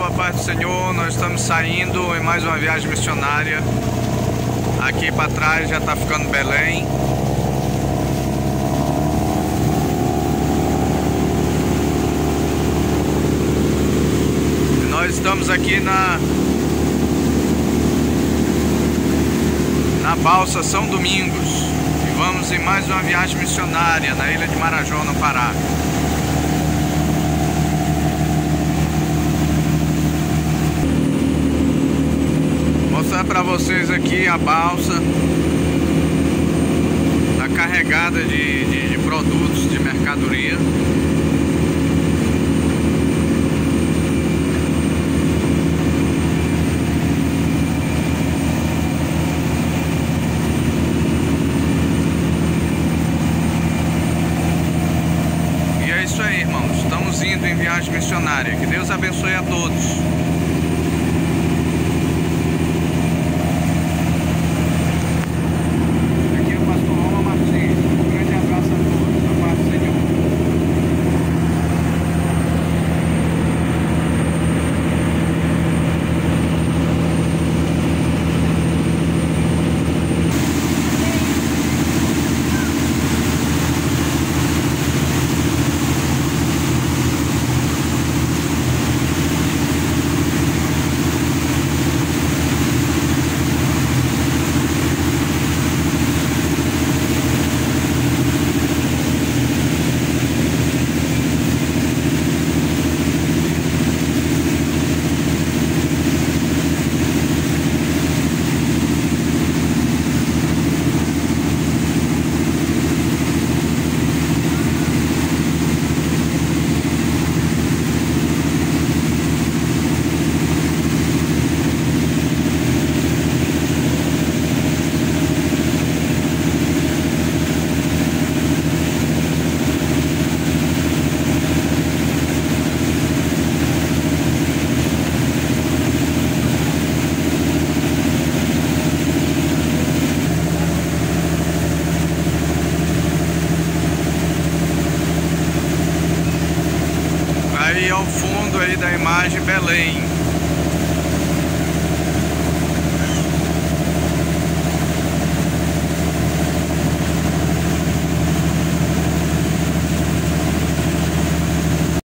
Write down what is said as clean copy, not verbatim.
a paz do Senhor. Nós estamos saindo em mais uma viagem missionária. Aqui para trás já está ficando Belém. E nós estamos aqui na balsa São Domingos. E vamos em mais uma viagem missionária na ilha de Marajó, no Pará. Mostrar para vocês aqui a balsa. Está carregada de produtos, de mercadoria. E é isso aí, irmãos. Estamos indo em viagem missionária. Que Deus abençoe a todos. Aí ao fundo aí da imagem, Belém.